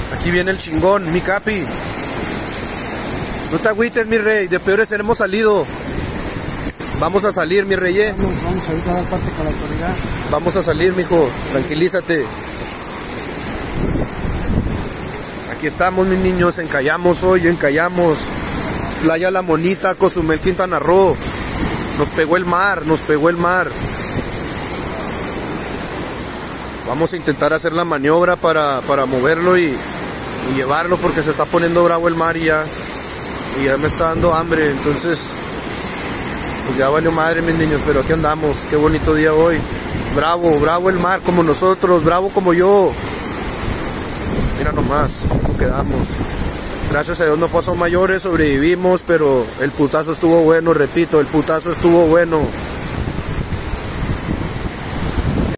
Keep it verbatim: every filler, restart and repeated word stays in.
Aquí viene el chingón, mi capi. No te agüites, mi rey, de peores hemos salido. Vamos a salir, mi rey. Vamos, vamos ahorita a dar parte con la autoridad. Vamos a salir, mijo, tranquilízate. Aquí estamos, mis niños, en Cayamos hoy, en Cayamos. Playa La Monita, Cozumel, Quintana Roo. Nos pegó el mar, nos pegó el mar. Vamos a intentar hacer la maniobra para, para moverlo y, y llevarlo, porque se está poniendo bravo el mar y ya, y ya me está dando hambre. Entonces, pues ya valió madre, mis niños, pero aquí andamos. Qué bonito día hoy. Bravo, bravo el mar como nosotros, bravo como yo. Mira nomás cómo quedamos. Gracias a Dios no pasó mayores, sobrevivimos, pero el putazo estuvo bueno, repito, el putazo estuvo bueno.